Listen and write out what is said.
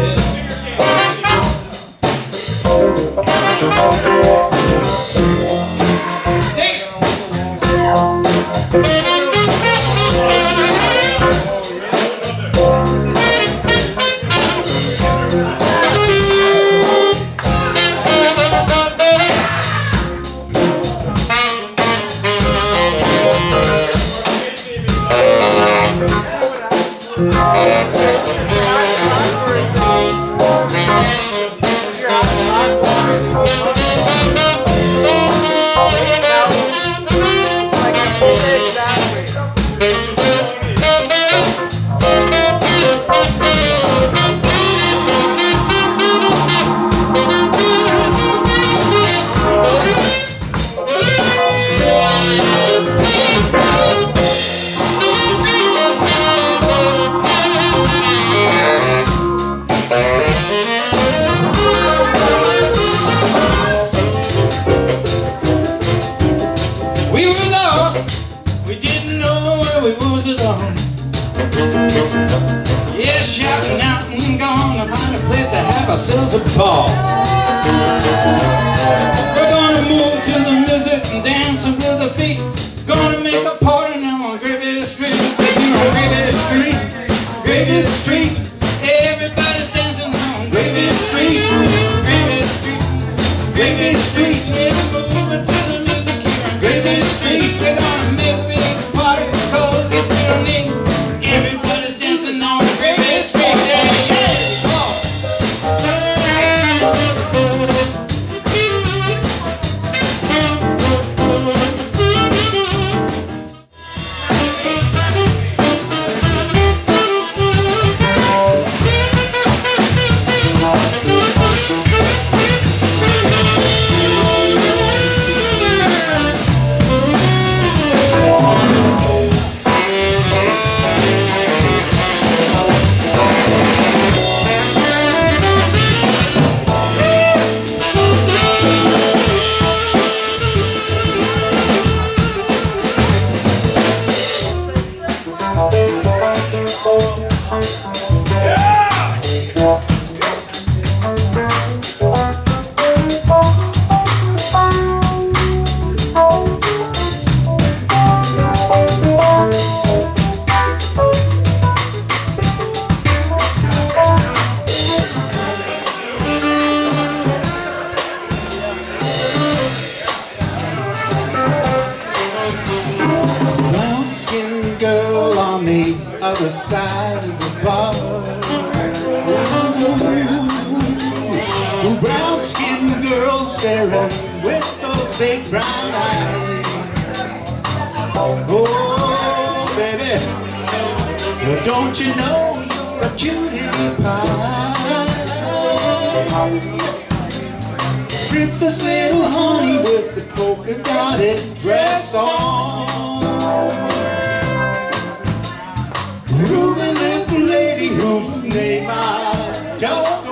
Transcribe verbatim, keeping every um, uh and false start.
Yeah, shouting out and gonna find a place to have ourselves a ball. We're gonna move to the music and dance with the feet. Gonna make a party now on Gravy Street. Here on Gravy Street, Gravy Street. Everybody's dancing on Gravy Street, Gravy Street, Gravy Street. Yeah, we're moving to the music here on Gravy Street. We're gonna make a big party because it's real neat. Everybody's dancing on Gravy Street. Yeah, yeah. Other side of the bar, ooh, brown skinned girl staring with those big brown eyes. Oh baby, don't you know you're a cutie pie? Princess little honey with the polka dotted dress on. Ruby little lady whose name I just